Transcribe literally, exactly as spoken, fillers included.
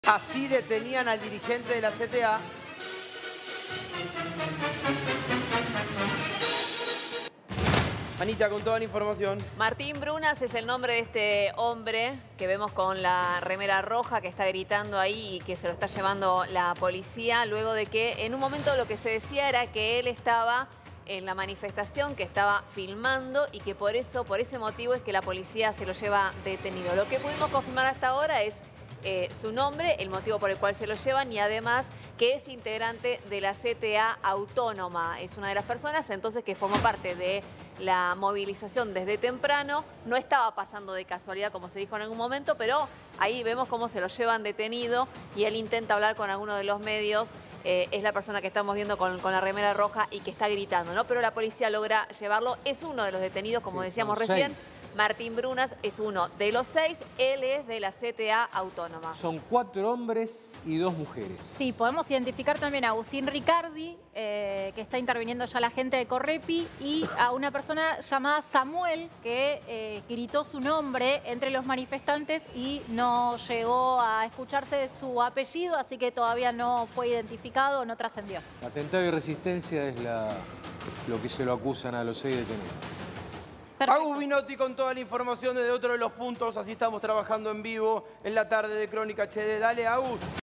Así detenían al dirigente de la C T A. Anita, con toda la información. Martín Brunas es el nombre de este hombre que vemos con la remera roja, que está gritando ahí y que se lo está llevando la policía, luego de que en un momento lo que se decía era que él estaba en la manifestación, que estaba filmando y que por eso, por ese motivo es que la policía se lo lleva detenido. Lo que pudimos confirmar hasta ahora es eh, su nombre, el motivo por el cual se lo llevan y además que es integrante de la C T A Autónoma. Es una de las personas entonces que formó parte de la movilización desde temprano. No estaba pasando de casualidad, como se dijo en algún momento, pero ahí vemos cómo se lo llevan detenido y él intenta hablar con alguno de los medios. Eh, es la persona que estamos viendo con, con la remera roja y que está gritando, ¿no? Pero la policía logra llevarlo. Es uno de los detenidos, como sí, decíamos recién. Seis. Martín Brunas es uno de los seis. Él es de la C T A Autónoma. Son cuatro hombres y dos mujeres. Sí, podemos identificar también a Agustín Ricardi, eh, que está interviniendo ya la gente de Correpi, y a una persona llamada Samuel, que eh, gritó su nombre entre los manifestantes y no llegó a escucharse su apellido, así que todavía no fue identificado, no trascendió. Atentado y resistencia es la, lo que se lo acusan a los seis detenidos. Perfecto. Agus Binotti con toda la información desde otro de los puntos. Así estamos trabajando en vivo en la tarde de Crónica H D. Dale, Agus.